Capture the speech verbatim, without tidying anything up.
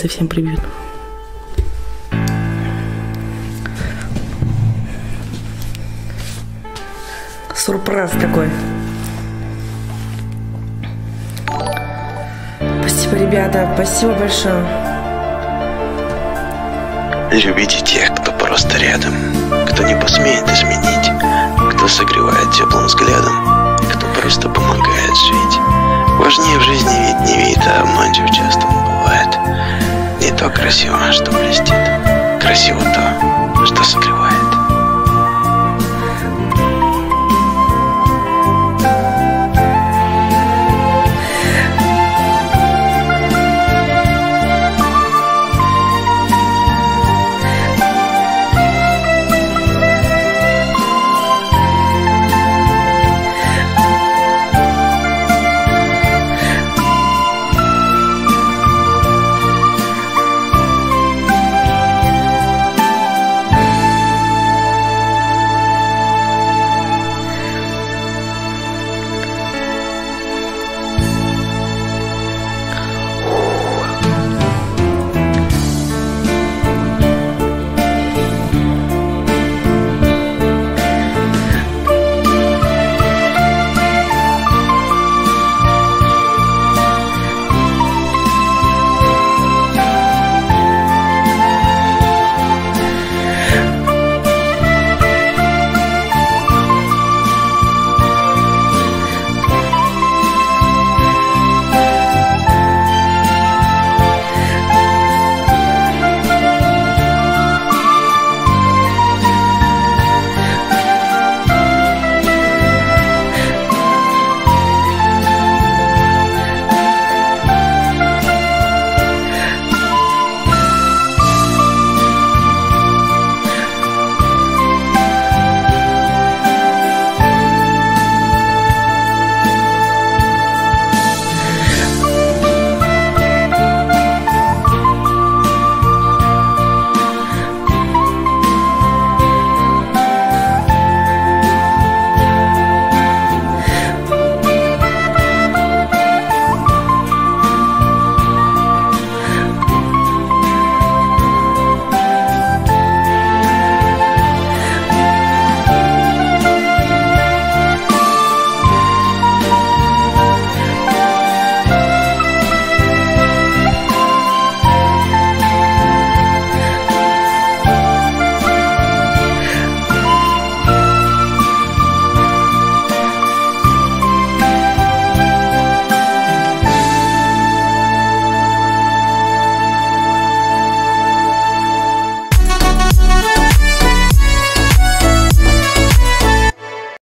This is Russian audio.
совсем прибьют. Сюрприз такой. Спасибо, ребята, спасибо большое. Любите тех, кто просто рядом, кто не посмеет изменить, кто согревает теплым взглядом, кто просто помогает жить. Важнее в жизни вид не вид, а обманчив часто он бывает. Не то красиво, что блестит, красиво то, что согревает.